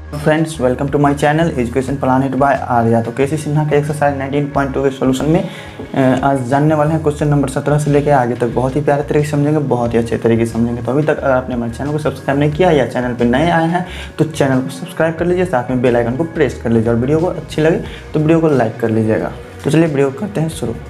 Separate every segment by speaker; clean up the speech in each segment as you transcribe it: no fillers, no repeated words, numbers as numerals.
Speaker 1: Friends, welcome to my channel Education Planet by Arya. तो केसी सिन्हा के exercise 19.2 के सॉल्यूशन में आज जानने वाले हैं क्वेश्चन नंबर 17 से लेकर आगे तक। बहुत ही प्यारे तरीके से समझेंगे, बहुत ही अच्छे तरीके से समझेंगे। तो अभी तक अगर आपने हमारे चैनल को सब्सक्राइब नहीं किया या चैनल पर नए आए हैं तो चैनल को सब्सक्राइब कर लीजिए, साथ में बेल आइकन को प्रेस कर लीजिए और वीडियो को अच्छी लगे तो वीडियो को लाइक कर लीजिएगा। तो चलिए वीडियो करते हैं शुरू।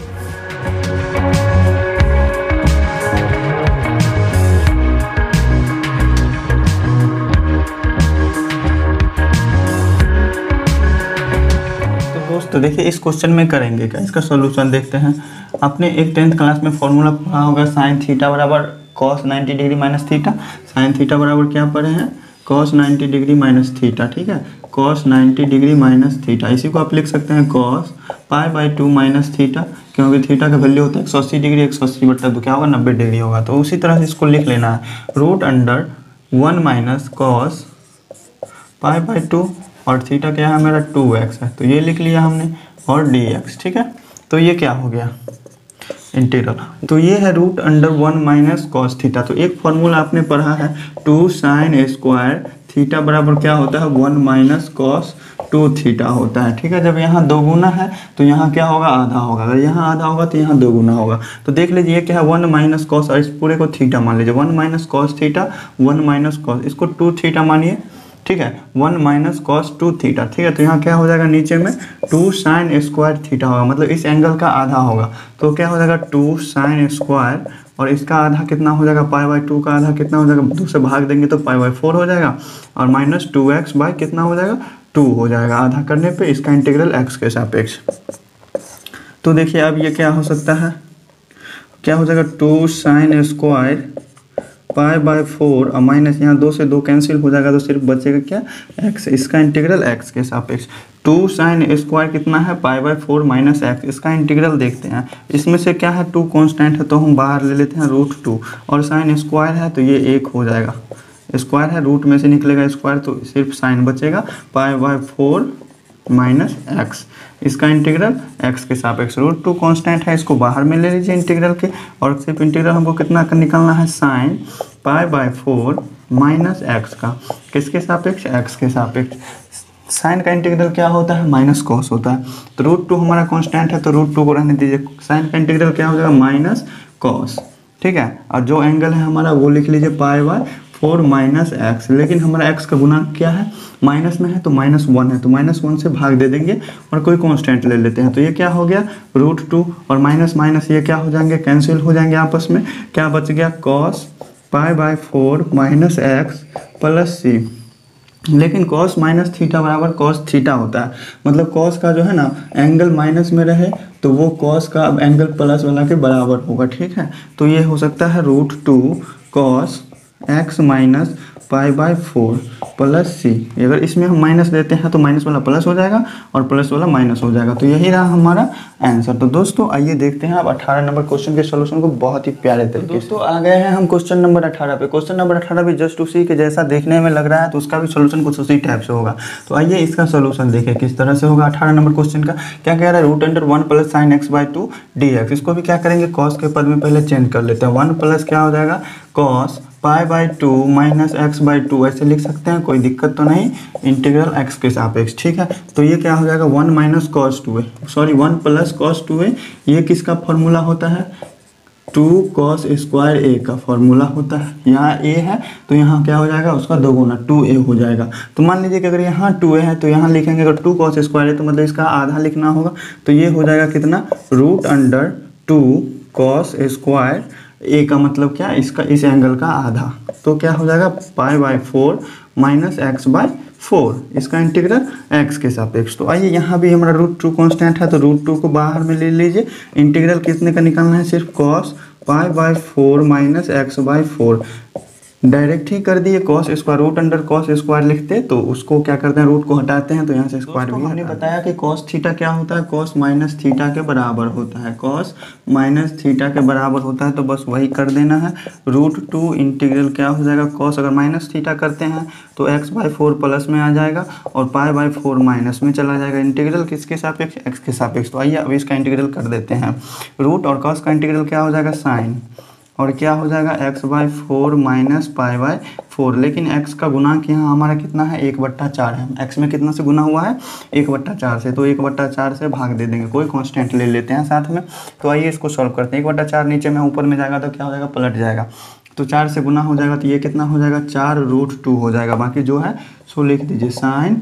Speaker 1: तो देखिए इस क्वेश्चन में करेंगे क्या, इसका सॉल्यूशन देखते हैं। आपने एक 10th क्लास में फॉर्मूला पढ़ा होगा, साइन थीटा बराबर cos 90 degree minus theta. Sine theta बराबर क्या पढ़े हैं, कॉस 90 डिग्री माइनस थीटा। ठीक है, कॉस 90 डिग्री माइनस थीटा, इसी को आप लिख सकते हैं कॉस पाई/2 माइनस थीटा, क्योंकि थीटा का वैल्यू होता है 180 डिग्री। 180 बटा 2 क्या होगा, 90 डिग्री होगा। तो उसी तरह से इसको लिख लेना है, रूट अंडर 1 माइनस कॉस पाई/2 और थीटा क्या है मेरा 2x है, तो ये लिख लिया हमने, और dx। ठीक है, तो ये क्या हो गया इंटीग्रल। तो ये है root under 1 minus cos theta. तो एक फॉर्मूला आपने पढ़ा है 2 साइन स्क्वायर थीटा बराबर क्या होता है 1 माइनस कॉस 2 थीटा होता है। ठीक है, जब यहाँ दो गुना है तो यहाँ क्या होगा, आधा होगा। अगर यहाँ आधा होगा तो यहाँ दो गुना होगा। तो देख लीजिए ये क्या है 1 माइनस कॉस, और इस पूरे को थीटा मान लीजिए। 1 minus cos theta, 1 minus cos, इसको 2 थीटा मानिए। ठीक है, 1 माइनस कॉस 2 थीटा। ठीक है, तो यहाँ क्या हो जाएगा, नीचे में 2 साइन स्क्वायर थीटा होगा, मतलब इस एंगल का आधा होगा। तो क्या हो जाएगा 2 साइन स्क्वायर, और इसका आधा कितना हो जाएगा, पाई/2 का आधा कितना हो जाएगा, 2 से भाग देंगे तो पाई/4 हो जाएगा, और माइनस 2x बाई कितना हो जाएगा 2 हो जाएगा। आधा करने पे इसका इंटीग्रल x के सापेक्ष। तो देखिए अब ये क्या हो सकता है, क्या हो जाएगा 2 साइन स्क्वायर पाई/4 और माइनस यहाँ 2 से 2 कैंसिल हो जाएगा, तो सिर्फ बचेगा क्या x। इसका इंटीग्रल x के सापेक्ष। 2 साइन स्क्वायर कितना है, पाई/4 माइनस x। इसका इंटीग्रल देखते हैं, इसमें से क्या है 2 कांस्टेंट है तो हम बाहर ले लेते हैं √2, और साइन स्क्वायर है तो ये 1 हो जाएगा। स्क्वायर है, रूट में से निकलेगा स्क्वायर तो सिर्फ साइन बचेगा, पाई/4 माइनस x। इसका इंटीग्रल x के सापेक्ष। √2 कांस्टेंट है, इसको बाहर में ले लीजिए इंटीग्रल के, और सिर्फ इंटीग्रल हमको कितना का निकालना है, साइन पाई/4 माइनस x का। किसके सापेक्ष, x के सापेक्ष। साइन का इंटीग्रल क्या होता है, माइनस कॉस होता है। तो √2 हमारा कांस्टेंट है तो √2 को रहने दीजिए। साइन का इंटीग्रल क्या हो जाएगा, माइनस कॉस। ठीक है, और जो एंगल है हमारा वो लिख लीजिए पाई/4 माइनस x। लेकिन हमारा x का गुणांक क्या है, माइनस में है तो -1 है, तो -1 से भाग दे देंगे और कोई कांस्टेंट ले लेते हैं। तो ये क्या हो गया √2, और माइनस माइनस ये क्या हो जाएंगे, कैंसिल हो जाएंगे आपस में। क्या बच गया, कॉस पाई/4 माइनस x प्लस c। लेकिन कॉस माइनस थीटा बराबर कॉस थीटा होता है, मतलब कॉस का जो है ना एंगल माइनस में रहे तो वो कॉस का अब एंगल प्लस वाला के बराबर होगा। ठीक है, तो ये हो सकता है √2 कॉस x माइनस पाई/4 प्लस c। अगर इसमें हम माइनस देते हैं तो माइनस वाला प्लस हो जाएगा और प्लस वाला माइनस हो जाएगा। तो यही रहा हमारा आंसर। तो दोस्तों आइए देखते हैं अब 18 नंबर क्वेश्चन के सॉल्यूशन को बहुत ही प्यारे तरीके से। दोस्तों आ गए हैं हम क्वेश्चन नंबर 18 पे। क्वेश्चन नंबर 18 भी जस्ट उसी के जैसा देखने में लग रहा है, तो उसका भी सोल्यूशन कुछ उसी टाइप से होगा। तो आइए इसका सोल्यूशन देखें किस तरह से होगा। 18 नंबर क्वेश्चन का क्या कह रहा है, root under 1 plus sine x/2 dx। इसको भी क्या करेंगे, कॉस के पद में पहले चेंज कर लेते हैं। 1 प्लस क्या हो जाएगा, कॉस पाई/2 माइनस x/2 ऐसे लिख सकते हैं, कोई दिक्कत तो नहीं, इंटीग्रल x के सापेक्ष। ठीक है, तो ये क्या हो जाएगा 1 minus cos 2a, sorry 1 plus cos 2a। ये किसका फॉर्मूला होता है, 2 कॉस स्क्वायर a का फॉर्मूला होता है। यहाँ a है तो यहाँ क्या हो जाएगा, उसका दोगुना 2a हो जाएगा। तो मान लीजिए कि अगर यहाँ 2a है तो यहाँ लिखेंगे, अगर 2 कॉस स्क्वायर है तो मतलब इसका आधा लिखना होगा। तो ये हो जाएगा कितना, root under 2 cos square a का मतलब क्या, इसका इस एंगल का आधा। तो क्या हो जाएगा पाई/4 माइनस x/4। इसका इंटीग्रल x के सापेक्ष। तो आइए यहाँ भी हमारा √2 कांस्टेंट है तो √2 को बाहर में ले लीजिए। इंटीग्रल कितने का निकालना है, सिर्फ कॉस पाई/4 माइनस x/4। डायरेक्ट ही कर दिए, cos square root under cos square लिखते तो उसको क्या करते हैं, रूट को हटाते हैं तो यहाँ से स्क्वायर भी। हमने बताया कि कॉस थीटा क्या होता है, कॉस माइनस थीटा के बराबर होता है। कॉस माइनस थीटा के बराबर होता है तो बस वही कर देना है। √2 इंटीग्रल क्या हो जाएगा, कॉस अगर माइनस थीटा करते हैं तो x/4 प्लस में आ जाएगा और पाई/4 माइनस में चला जाएगा। इंटीग्रल किसके सापेक्ष, x के सापेक्ष। तो आइए अब इसका इंटीग्रल कर देते हैं। रूट और कॉस का इंटीग्रल क्या हो जाएगा, साइन, और क्या हो जाएगा x/4 माइनस पाई/4। लेकिन x का गुणांक यहाँ हमारा कितना है 1/4 है। x में कितना से गुना हुआ है 1/4 से, तो 1/4 से भाग दे देंगे, कोई कांस्टेंट ले लेते हैं साथ में। तो आइए इसको सॉल्व करते हैं। 1/4 नीचे में ऊपर में जाएगा तो क्या हो जाएगा पलट जाएगा, तो 4 से गुना हो जाएगा तो ये कितना हो जाएगा 4√2 हो जाएगा। बाकी जो है सो लिख दीजिए साइन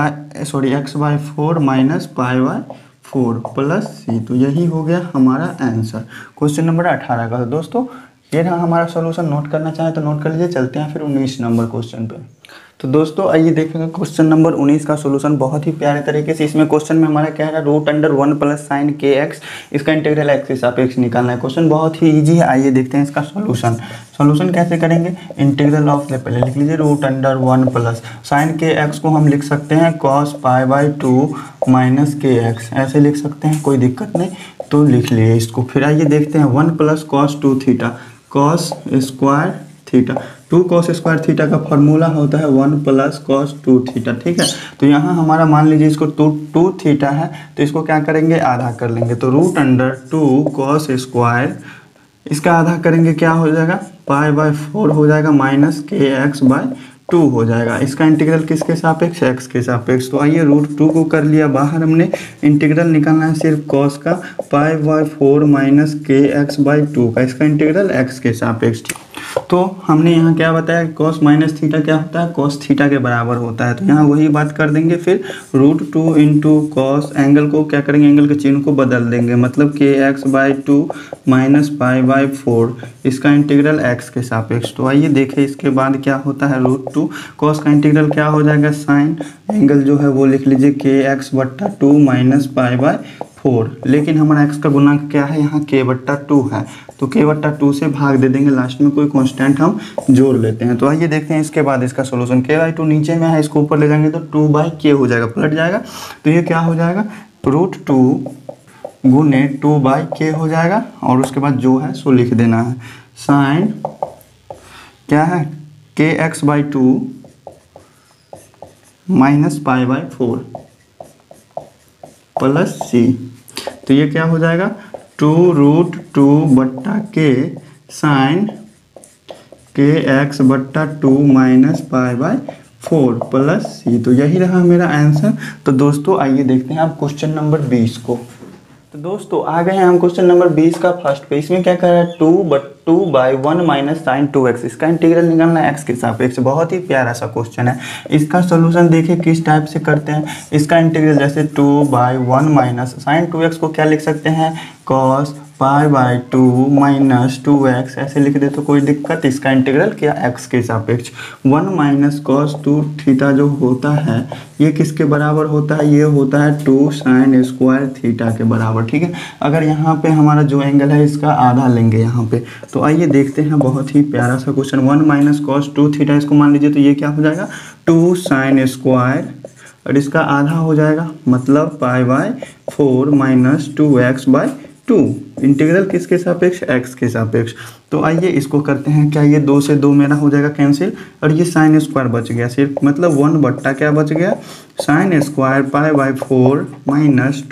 Speaker 1: x/4 माइनस पाई/4 प्लस c। तो यही हो गया हमारा आंसर क्वेश्चन नंबर 18 का। तो दोस्तों ये रहा हमारा सॉल्यूशन। नोट करना चाहें तो नोट कर लीजिए। चलते हैं फिर 19 नंबर क्वेश्चन पे। तो दोस्तों आइए देखेंगे क्वेश्चन नंबर 19 का सॉल्यूशन बहुत ही प्यारे तरीके से। इसमें क्वेश्चन में हमारा क्या है √1 प्लस साइन kx, इसका इंटीग्रल x के सापेक्ष निकालना है। क्वेश्चन बहुत ही इजी है। आइए देखते हैं इसका सॉल्यूशन। सॉल्यूशन कैसे करेंगे, इंटीग्रल ऑफ पहले लिख लीजिए √1 प्लस साइन kx को हम लिख सकते हैं cos π/2 माइनस kx, ऐसे लिख सकते हैं, कोई दिक्कत नहीं, तो लिख लिए इसको। फिर आइए देखते हैं 1 plus cos 2 theta cos square theta. 2 cos square theta का फॉर्मूला होता है 1 प्लस cos 2 थीटा, ठीक है। तो यहाँ हमारा मान लीजिए इसको 2 थीटा है, तो इसको क्या करेंगे आधा कर लेंगे, तो √2 cos स्क्वायर, इसका आधा करेंगे क्या हो जाएगा π/4 हो जाएगा माइनस kx/2 हो जाएगा। इसका इंटीग्रल किसके सापेक्ष x के सापेक्ष। तो आइए √2 को कर लिया बाहर हमने, इंटीग्रल निकालना है सिर्फ cos का π/4 माइनस kx/2 का, इसका इंटीग्रल x के सापेक्ष। तो हमने यहाँ क्या बताया cos माइनस थीटा क्या होता है cos थीटा के बराबर होता है, तो यहाँ वही बात कर देंगे। फिर √2 इंटू cos, एंगल को क्या करेंगे, एंगल के चिन्ह को बदल देंगे, मतलब kx/2 माइनस π/4, इसका इंटीग्रल x के सापेक्ष। तो आइए देखें इसके बाद क्या होता है √2 cos का इंटीग्रल क्या हो जाएगा साइन, एंगल जो है वो लिख लीजिए kx/2 माइनस π/4। लेकिन हमारा x का गुणांक क्या है यहाँ k/2 है, तो k/2 से भाग दे देंगे, लास्ट में कोई कांस्टेंट हम जोड़ लेते हैं। तो आइए देखते हैं इसके बाद इसका सॉल्यूशन। k/2 नीचे में है, इसको ऊपर ले जाएंगे तो 2/k हो जाएगा, पलट जाएगा, तो ये क्या हो जाएगा √2 गुने 2/k हो जाएगा। और उसके बाद जो है सो लिख देना है साइन क्या है kx/2 माइनस π/4 प्लस c। तो ये क्या हो जाएगा 2√2/k sign kx/2 minus π/4 plus c। तो यही रहा मेरा आंसर। तो दोस्तों आइए देखते हैं आप क्वेश्चन नंबर 20 को। तो दोस्तों आ गए हैं हम क्वेश्चन नंबर 20 का फर्स्ट पे। इसमें क्या कर रहा है 2/1 माइनस साइन 2x, इसका इंटीग्रल निकालना है x के सापेक्ष। बहुत ही प्यारा सा क्वेश्चन है। इसका सॉल्यूशन देखिए किस टाइप से करते हैं। इसका इंटीग्रल जैसे 2/1 माइनस साइन 2x को क्या लिख सकते हैं cos π/2 माइनस 2x, ऐसे लिख दे तो कोई दिक्कत। इसका इंटीग्रल क्या x के सापेक्ष। 1 माइनस cos 2 थीटा जो होता है ये किसके बराबर होता है, ये होता है 2 साइन स्क्वायर थीटा के बराबर, ठीक है। अगर यहाँ पे हमारा जो एंगल है इसका आधा लेंगे यहाँ पे, तो आइए देखते हैं बहुत ही प्यारा सा क्वेश्चन। 1 माइनस cos 2 थीटा इसको मान लीजिए, तो ये क्या हो जाएगा 2 साइन स्क्वायर, और इसका आधा हो जाएगा मतलब π/4 माइनस 2x/2, इंटीग्रल किसके सापेक्ष x के सापेक्ष। तो आइए इसको करते हैं, क्या ये 2 से 2 मेरा हो जाएगा कैंसिल, और ये साइन स्क्वायर बच गया सिर्फ, मतलब 1 क्या बच गया sine square π/4 minus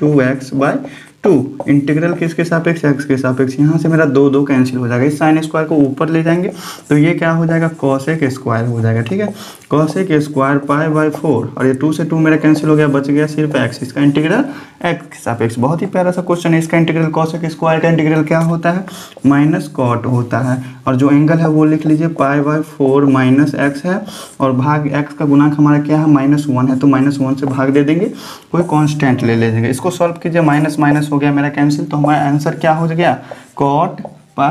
Speaker 1: 2x/2, integral किसके सापेक्ष x के सापेक्ष। यहाँ से मेरा 2 कैंसिल हो जाएगा, इस साइन स्क्वायर को ऊपर ले जाएंगे तो ये क्या हो जाएगा कोसेक स्क्वायर हो जाएगा, ठीक है। कोसेक स्क्वायर π/4, और ये 2 से 2 मेरा कैंसिल हो गया, बच गया सिर्फ x, इसका इंटीग्रल x के सापेक्ष। बहुत ही प्यारा सा क्वेश्चन है। इसका इंटीग्रल कोसेक स्क्वायर का इंटीग्रल क्या होता है माइनस कॉट होता है, और जो एंगल है वो लिख लीजिए π/4 माइनस x है, और भाग x का गुणांक हमारा क्या है -1 है, तो -1 से भाग दे देंगे, कोई कांस्टेंट ले लीजिएगा। इसको सॉल्व कीजिए, माइनस माइनस हो गया मेरा कैंसिल, तो हमारा आंसर क्या हो गया cot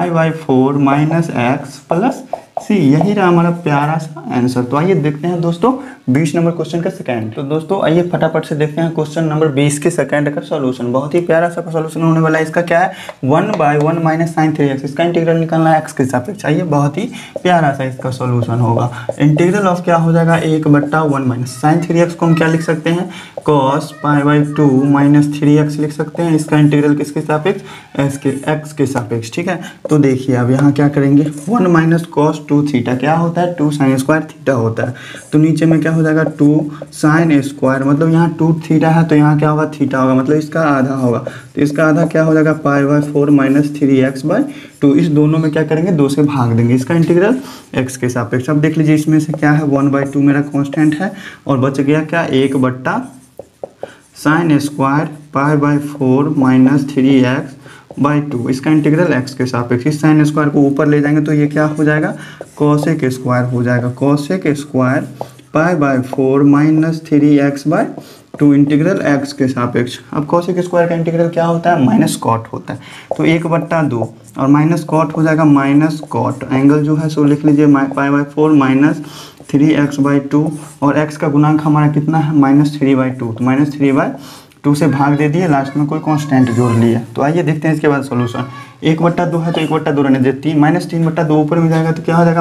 Speaker 1: π/4 minus x plus C. यही रहा हमारा प्यारा सा आंसर। तो आइए देखते हैं दोस्तों 20 नंबर क्वेश्चन का सेकंड। तो दोस्तों आइए फटाफट से देखते हैं क्वेश्चन नंबर 20 के सेकंड का सॉल्यूशन। बहुत ही प्यारा सा सॉल्यूशन होने वाला है। इसका क्या है 1/1 माइनस साइन 3x, इसका इंटीग्रल निकालना है x के सापेक्ष। आइए बहुत ही प्यारा सा इसका सॉल्यूशन होगा। इंटीग्रल ऑफ क्या हो जाएगा 1/1 माइनस साइन 3x को हम क्या लिख सकते हैं cos π/2 माइनस 3x लिख सकते हैं। इसका इंटीग्रल किसके सापेक्ष x के सापेक्ष, ठीक है। तो देखिए अब यहाँ क्या करेंगे 1 माइनस cos टू थीटा क्या होता है, 2 साइन स्क्वायर थीटा होता है। तो नीचे में क्या हो जाएगा 2 साइन स्क्वायर, मतलब यहाँ 2 थीटा है तो यहाँ क्या होगा थीटा होगा, मतलब इसका आधा होगा। तो इसका आधा क्या हो जाएगा π/4 माइनस 3x/2। इस दोनों में क्या करेंगे 2 से भाग देंगे, इसका इंटीग्रल x के सापेक्ष। अब देख लीजिए इसमें से क्या है 1/2 मेरा कांस्टेंट है और बच गया क्या 1/, साइन स्क्वायर π/4 माइनस 3x/2, इसका इंटीग्रल x के सापेक्ष। इस साइन स्क्वायर को ऊपर ले जाएंगे तो ये क्या हो जाएगा कोसेक स्क्वायर हो जाएगा, cosec square π/4 minus 3x/2 integral x के सापेक्ष। अब कोसेक स्क्वायर का इंटीग्रल क्या होता है माइनस कॉट होता है, तो 1/2 और माइनस कॉट हो जाएगा माइनस कॉट, एंगल जो है सो लिख लीजिए π/4 माइनस 3x/2 और x का गुणांक हमारा कितना है -3/2, तो -3/2 से भाग दे दिए, लास्ट में कोई कांस्टेंट जोड़ लिया। तो आइए देखते हैं इसके बाद सॉल्यूशन। 1/2 है तो 1/2 रहने दे, -3/2 ऊपर में जाएगा तो क्या हो जाएगा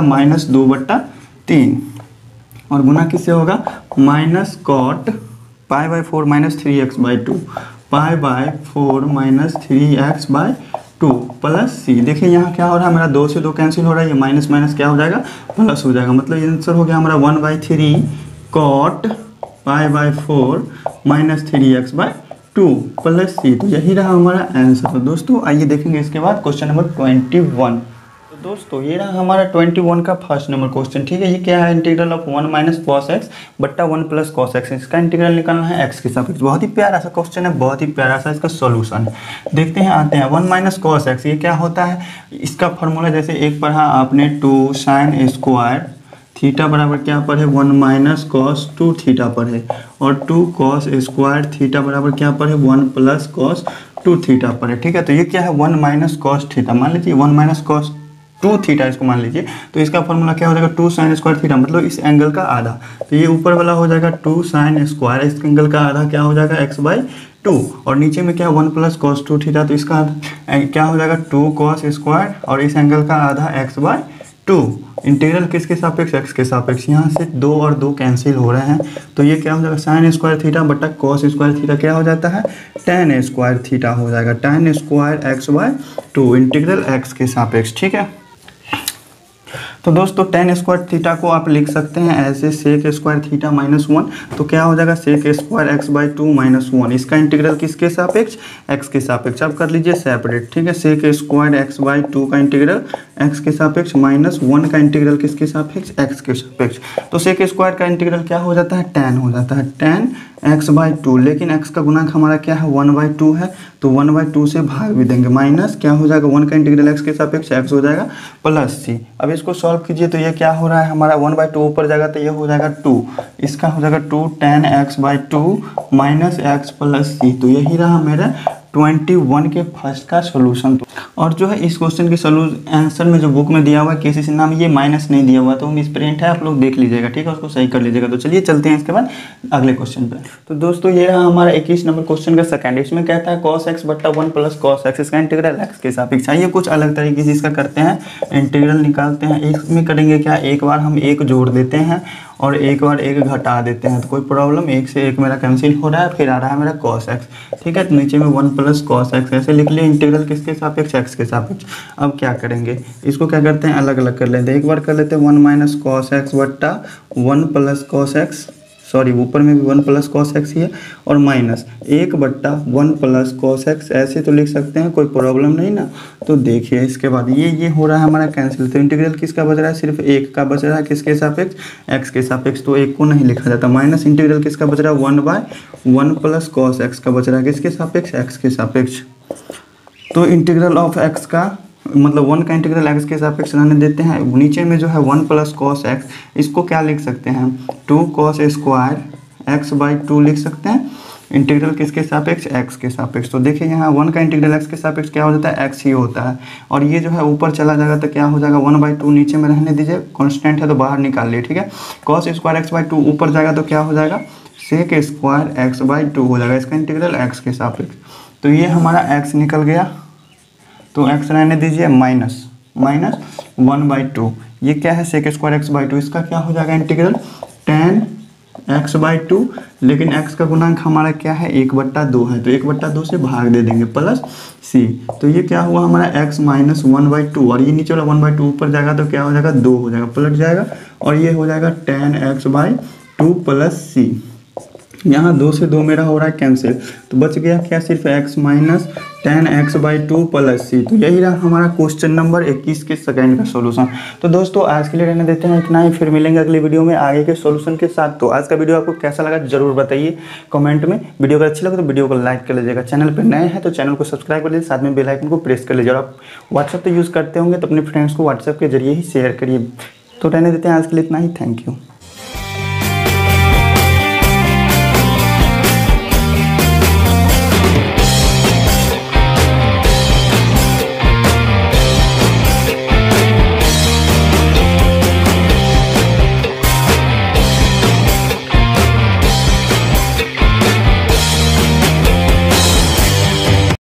Speaker 1: -2/3 और गुना किससे होगा minus cot π/4 minus 3x/2, π/4 minus 3x/2 plus C. देखिए यहाँ क्या हो रहा है मेरा 2 से 2 कैंसिल हो रहा है, ये माइनस माइनस क्या हो जाएगा प्लस हो जाएगा, मतलब ये आंसर हो गया हमारा 1/3 कॉट π/4 माइनस 3x/2 प्लस सी। तो यही रहा हमारा आंसर। तो दोस्तों आइए देखेंगे इसके बाद क्वेश्चन नंबर 21। तो दोस्तों ये रहा हमारा 21 का फर्स्ट नंबर क्वेश्चन, ठीक है। ये क्या है integral of 1 minus cos x बट्टा 1 प्लस कॉस एक्स, इसका इंटीग्रल निकालना है एक्स के सापेक्ष। बहुत ही प्यारा सा क्वेश्चन है, बहुत ही प्यारा सा इसका सॉल्यूशन है। देखते हैं आते हैं 1 माइनस कॉस एक्स, ये क्या होता है, इसका फॉर्मूला जैसे एक पढ़ा आपने 2 साइन स्क्वायर थीटा बराबर क्या पर है 1 माइनस कॉस 2 थीटा पर है, और 2 कॉस स्क्वायर थीटा बराबर क्या पर है 1 प्लस कॉस 2 थीटा पर है, ठीक है। तो ये क्या है 1 माइनस कॉस थीटा, मान लीजिए 1 माइनस कॉस 2 थीटा इसको मान लीजिए, तो इसका फॉर्मूला क्या हो जाएगा 2 साइन स्क्वायर थीटा, मतलब इस एंगल का आधा। तो ये ऊपर वाला हो जाएगा 2 साइन स्क्वायर, इस एंगल का आधा क्या हो जाएगा x/2, और नीचे में क्या 1 प्लस कॉस 2 थीटा, तो इसका क्या हो जाएगा 2 कॉस स्क्वायर और इस एंगल का आधा x/2। इंटीग्रल किसके सापेक्ष x के सापेक्ष, यहाँ से 2 और 2 कैंसिल हो रहे हैं, तो ये क्या हो जाएगा साइन स्क्वायर थीटा बटा कॉस स्क्वायर थीटा क्या हो जाता है tan स्क्वायर थीटा हो जाएगा, tan square x/2 integral x के सापेक्ष, ठीक है। तो दोस्तों tan स्क्वायर थीटा को आप लिख सकते हैं ऐसे सेक स्क्वायर थीटा -1, तो क्या हो जाएगा सेक स्क्वायर x/2 -1, इसका इंटीग्रल किसके सापेक्ष x के सापेक्ष। आप कर लीजिए सेपरेट, ठीक है। सेक स्क्वायर x/2 का इंटीग्रल x के सापेक्ष -1 का इंटीग्रल किसके सापेक्ष x के सापेक्ष। तो सेक स्क्वायर का इंटीग्रल क्या हो जाता है tan हो जाता है, tan x/2, लेकिन x का गुणांक हमारा क्या है 1/2 है, तो 1/2 से भाग भी देंगे, माइनस क्या हो जाएगा 1 का इंटीग्रल x के सापेक्ष x हो जाएगा प्लस c। अब इसको सॉल्व कीजिए तो ये क्या हो रहा है हमारा 1/2 ऊपर जाएगा तो ये हो जाएगा 2, इसका हो जाएगा 2 tan x/2 minus x plus c। तो यही रहा मेरा 21 के फर्स्ट का सोल्यूशन। और जो है इस क्वेश्चन के आंसर में जो बुक में दिया हुआ है किसी से नाम ये माइनस नहीं दिया हुआ, तो मिस प्रिंट है, आप लोग देख लीजिएगा, ठीक है, उसको सही कर लीजिएगा। तो चलिए चलते हैं इसके बाद अगले क्वेश्चन पे। तो दोस्तों ये रहा हमारा 21 नंबर क्वेश्चन का सेकंड, इसमें कहता है cos x बट्टा 1 प्लस cos x, इसका इंटीग्रल x के सापेक्ष। आइए कुछ अलग तरीके से इसका करते हैं, इंटीग्रल निकालते हैं। इसमें करेंगे क्या, एक बार हम 1 जोड़ देते हैं और एक बार 1 घटा देते हैं, तो कोई प्रॉब्लम, 1 से 1 मेरा कैंसिल हो रहा है, फिर आ रहा है मेरा cos x, ठीक है। तो नीचे में 1 प्लस cos x ऐसे लिख लिए, इंटीग्रल किसके सापेक्ष x के सापेक्ष। अब क्या करेंगे, इसको क्या करते हैं अलग अलग कर लेते हैं। एक बार कर लेते हैं 1 माइनस कॉस एक्स बट्टा 1 प्लस कॉस एक्स, सॉरी ऊपर में भी 1 प्लस कॉस एक्स ही है, और माइनस 1 बट्टा 1 प्लस कॉस एक्स, ऐसे तो लिख सकते हैं, कोई प्रॉब्लम नहीं ना। तो देखिए इसके बाद ये हो रहा है हमारा कैंसिल, तो इंटीग्रल किसका बच रहा है, सिर्फ 1 का बच रहा है, किसके सापेक्ष एक्स के सापेक्ष, तो 1 को नहीं लिखा जाता। माइनस इंटीग्रल किसका बच रहा है 1/1 प्लस कॉस एक्स का बच रहा है, किसके सापेक्ष एक्स के सापेक्ष। तो इंटीग्रल ऑफ एक्स का मतलब 1 का इंटीग्रल एक्स के सापेक्ष रहने देते हैं। नीचे में जो है 1 प्लस कॉस एक्स, इसको क्या लिख सकते हैं 2 कॉस स्क्वायर x/2 लिख सकते हैं, इंटीग्रल किसके सापेक्ष एक्स के सापेक्ष। तो देखिए यहाँ 1 का इंटीग्रल एक्स के सापेक्ष क्या हो जाता है एक्स ही होता है, और ये जो है ऊपर चला जाएगा तो क्या हो जाएगा 1/2, नीचे में रहने दीजिए, कांस्टेंट है तो बाहर निकाल लिए, ठीक है। कॉस स्क्वायर x/2 ऊपर जाएगा तो क्या हो जाएगा सेक स्क्वायर x/2 हो जाएगा, इसका इंटीग्रल एक्स के सापेक्ष। तो ये हमारा x निकल गया, तो x रहने दीजिए माइनस 1/2, ये क्या है सेक स्क्वायर x/2, इसका क्या हो जाएगा इंटीग्रल tan x/2, लेकिन x का गुणांक हमारा क्या है 1/2 है, तो 1/2 से भाग दे देंगे प्लस c। तो ये क्या हुआ हमारा x माइनस 1/2, और ये नीचे वाला 1/2 ऊपर जाएगा तो क्या हो जाएगा 2 हो जाएगा, पलट जाएगा, और ये हो जाएगा 10x/2 प्लस c। यहाँ 2 से 2 मेरा हो रहा है कैंसिल, तो बच गया क्या सिर्फ x minus 10x/2 plus c। तो यही रहा हमारा क्वेश्चन नंबर 21 के सेकंड का सॉल्यूशन। तो दोस्तों आज के लिए रहने देते हैं इतना ही, फिर मिलेंगे अगली वीडियो में आगे के सॉल्यूशन के साथ। तो आज का वीडियो आपको कैसा लगा जरूर बताइए कमेंट में। वीडियो अगर अच्छी लगे तो वीडियो को लाइक कर लीजिएगा, चैनल पर नए हैं तो चैनल को सब्सक्राइब कर लीजिए, साथ में बेल आइकन को प्रेस कर लीजिए। और आप व्हाट्सएप तो यूज़ करते होंगे तो अपने फ्रेंड्स को व्हाट्सएप के जरिए ही शेयर करिए। तो रहने देते हैं आज के लिए इतना ही, थैंक यू।